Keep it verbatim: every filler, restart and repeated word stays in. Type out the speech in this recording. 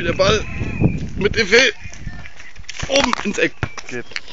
der Ball mit Effet oben ins Eck geht.